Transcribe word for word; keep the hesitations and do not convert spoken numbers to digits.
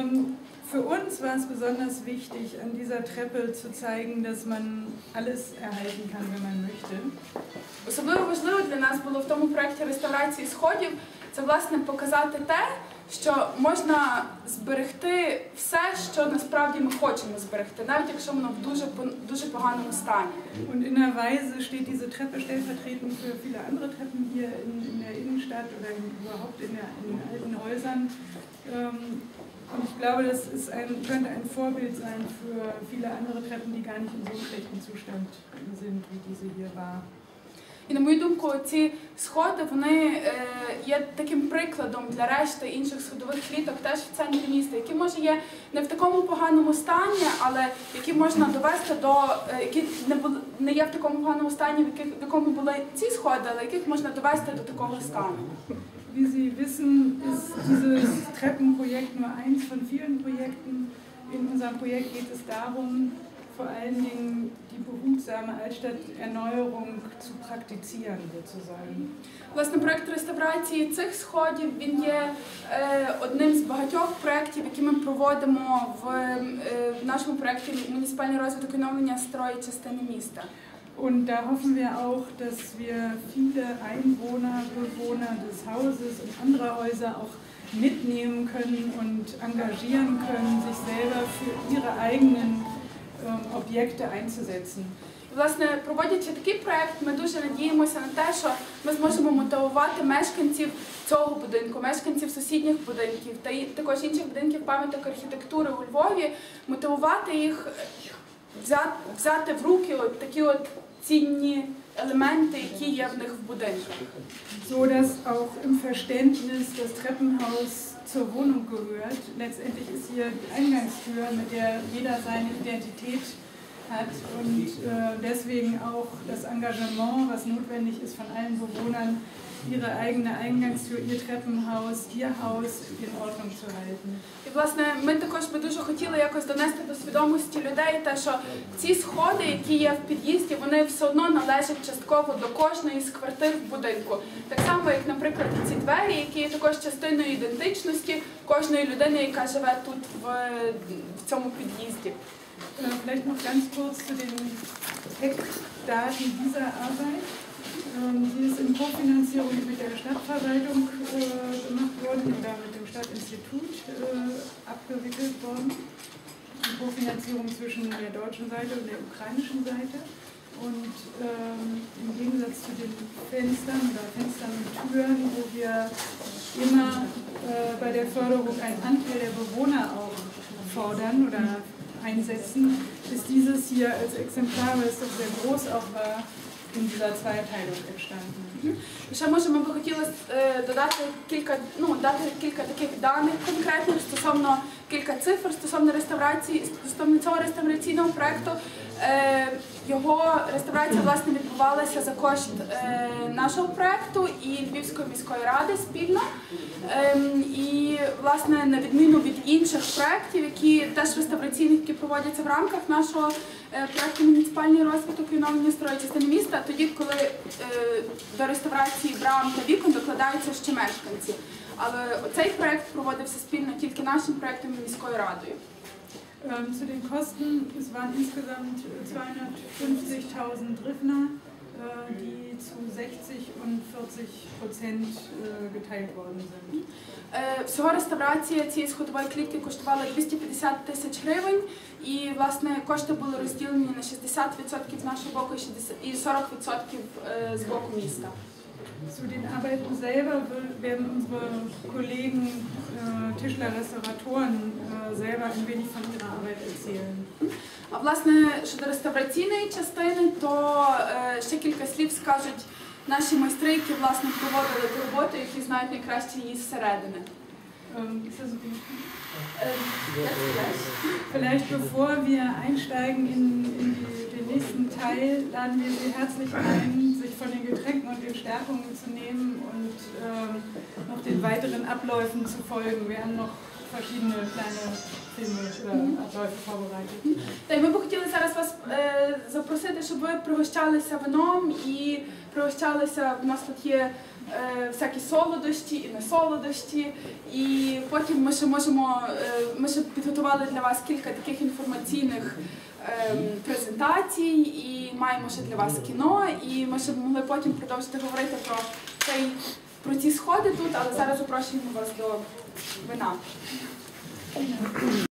Ähm, für uns war es besonders wichtig, an dieser Treppe zu zeigen, dass man alles erhalten kann, wenn man möchte. Особливо важливо для нас було в тому проєкті реставрації сходів, це, власне, показати те, що можна зберегти все, що насправді ми хочемо зберегти, навіть якщо воно в дуже, дуже поганому стані. Und in einer Weise steht diese Treppe stellvertretend für viele andere Treppen hier in, in der Innenstadt oder in, überhaupt in, der, in den alten Häusern. Ähm, und ich glaube, das ist ein, könnte ein Vorbild sein für viele andere Treppen, die gar nicht in so einem schlechten Zustand sind, wie diese hier war. І, на мою думку, ці сходи, вони е, є таким прикладом для решти інших сходових кліток теж в центрі міста, які, може, є не в такому поганому стані, але які можна довести до, е, які не, були, не є в такому поганому стані, в, яких, в якому були ці сходи, але яких можна довести до такого стану. Wie Sie wissen, ist dieses Treppenprojekt nur eins von vielen Projekten. In unserem Projekt geht es darum, vor allen Dingen die behutsame Altstadterneuerung zu praktizieren, sozusagen. Власне, проєкт реставрації цих сходів, він є е, одним з багатьох проєктів, які ми проводимо в, е, в нашому проєкті «Муніципальний розвиток і оновлення старої частини міста». Und da hoffen wir auch, dass wir viele Einwohner, Bewohner des Hauses und anderer Häuser auch mitnehmen können und engagieren können, sich selber für ihre eigenen Objekte einzusetzen. Власне, проводячи такий проєкт, ми дуже надіємося на те, що ми зможемо мотивувати мешканців цього будинку, мешканців сусідніх будинків та також інших будинків пам'яток архітектури у Львові, мотивувати їх взяти в руки от такі от цінні Elemente, які є в них в будинках. So dass auch im Verständnis das Treppenhaus zur Wohnung gehört. Letztendlich ist hier die Eingangstür, mit der jeder seine Identität hat und äh, deswegen auch das Engagement, was notwendig ist von allen Bewohnern, ihre eigene Eingangstür, ihr Treppenhaus, ihr Haus in Ordnung zu halten. І, власне, ми також би дуже хотіли якось донести до свідомості людей те, що ці сходи, які є в під'їзді, вони все одно належать частково до кожної з квартир в будинку. Так само, як, наприклад, ці двері, які є також частиною ідентичності кожної людини, яка живе тут в, в цьому під'їзді. Vielleicht noch ganz kurz zu den Eckdaten dieser Arbeit. Sie ist in Kofinanzierung mit der Stadtverwaltung äh, gemacht worden oder mit dem Stadtinstitut äh, abgewickelt worden. Die Kofinanzierung zwischen der deutschen Seite und der ukrainischen Seite. Und ähm, im Gegensatz zu den Fenstern oder Fenstern und Türen, wo wir immer äh, bei der Förderung einen Anteil der Bewohner auch fordern oder einsetzen, ist dieses hier als Exemplar, weil es doch sehr groß auch war, in dieser Zweiteilung entstanden. І ще, може, ми б хотіли е, додати кілька, ну, дати кілька таких даних конкретних стосовно кілька цифр стосовно реставрації, стосовно цього реставраційного проєкту. Е, його реставрація, власне, відбувалася за кошт е, нашого проєкту і Львівської міської ради спільно. Е, і, власне, на відміну від інших проєктів, які теж реставраційних, які проводяться в рамках нашого е, проєкту «Муніципальний розвиток і оновлення старої частини міста», тоді, коли е, до реставрації брам та вікон докладаються ще мешканці. Але цей проєкт проводився спільно тільки нашим проєктом і міською радою. Ähm, zu den Kosten, es waren insgesamt zweihundertfünfzigtausend Hryvnia, äh, die zu sechzig und vierzig Prozent äh, geteilt worden sind. Всього реставрація цієї сходової клітки коштувала двісті п'ятдесят тисяч гривень, і, власне, кошти були розділені на шістдесят відсотків з нашого боку і сорок відсотків з боку міста. Zu den Arbeiten selber werden unsere Kollegen äh, Tischler, Restauratoren äh, selber ein wenig von ihrer Arbeit erzählen. А, власне, щодо реставраційної частини, то е, ще кілька слів скажуть наші майстри, які, власне, проводили ту роботу, які знають найкраще її зсередини. Ähm, ist das okay? Vielleicht bevor wir einsteigen in, in die, den nächsten Teil, laden wir Sie herzlich ein, sich von den Getränken und den Stärkungen zu nehmen und ähm, noch den weiteren Abläufen zu folgen. Wir haben noch verschiedene kleine Filme oder Abläufe vorbereitet. Та й ми б хотіли зараз вас е, запросити, щоб ви пригощалися вином і пригощалися. У нас тут є е, всякі солодощі і не солодощі. І потім ми ще можемо, е, ми ще підготували для вас кілька таких інформаційних е, презентацій, і маємо ще для вас кіно, і ми ще могли потім продовжити говорити про цей, про ці сходи тут, але зараз запрошуємо вас до вина.